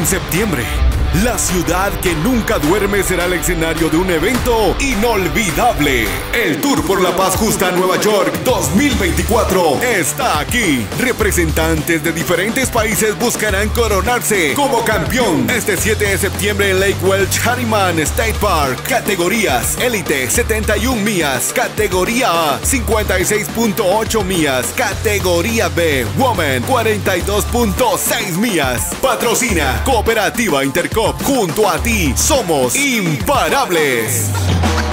En septiembre, la ciudad que nunca duerme será el escenario de un evento inolvidable. El Tour por la Paz Justa Nueva York 2024 está aquí. Representantes de diferentes países buscarán coronarse como campeón este 7 de septiembre en Lake Welch Harriman State Park. Categorías: Elite 71 millas, Categoría A 56.8 millas, Categoría B Woman 42.6 millas. Patrocina Cooperativa Intercop. Junto a ti somos imparables.